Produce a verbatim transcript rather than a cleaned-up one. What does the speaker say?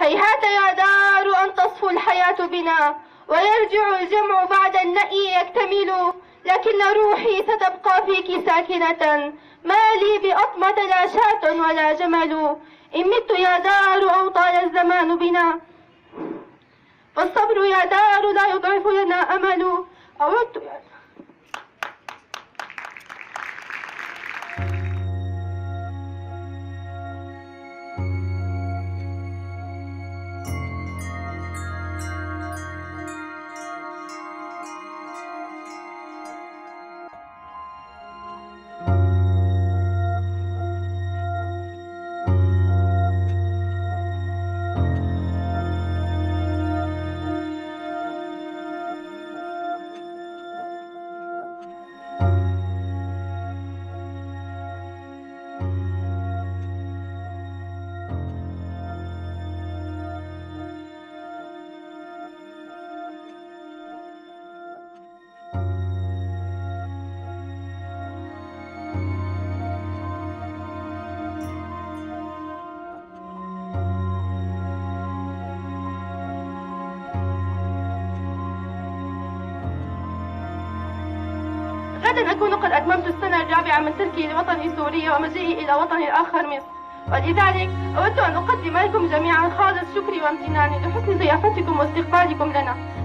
هيهات يا دار أن تصفو الحياة بنا ويرجع الجمع بعد النأي يكتمل، لكن روحي ستبقى فيك ساكنة، ما لي بأطمة لا شاة ولا جمل. إن مت يا دار أو طال الزمان بنا فالصبر يا دار لا يضعف لنا أمل. أردت يا دار. غدا أكون قد أتممت السنة الرابعة من تركي لوطني سوريا ومجيئي إلى وطني الآخر مصر، ولذلك أود أن أقدم لكم جميعا خالص شكري وامتناني لحسن ضيافتكم واستقبالكم لنا.